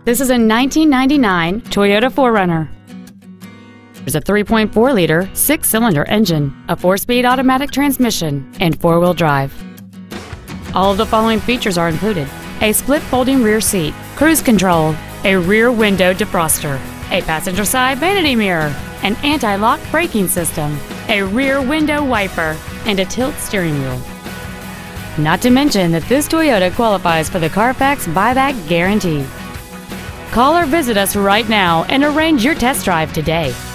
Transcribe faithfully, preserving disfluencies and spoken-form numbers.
This is a nineteen ninety-nine Toyota four runner. There's a three point four liter six-cylinder engine, a four-speed automatic transmission, and four-wheel drive. All of the following features are included: a split folding rear seat, cruise control, a rear window defroster, a passenger side vanity mirror, an anti-lock braking system, a rear window wiper, and a tilt steering wheel. Not to mention that this Toyota qualifies for the Carfax buyback guarantee. Call or visit us right now and arrange your test drive today.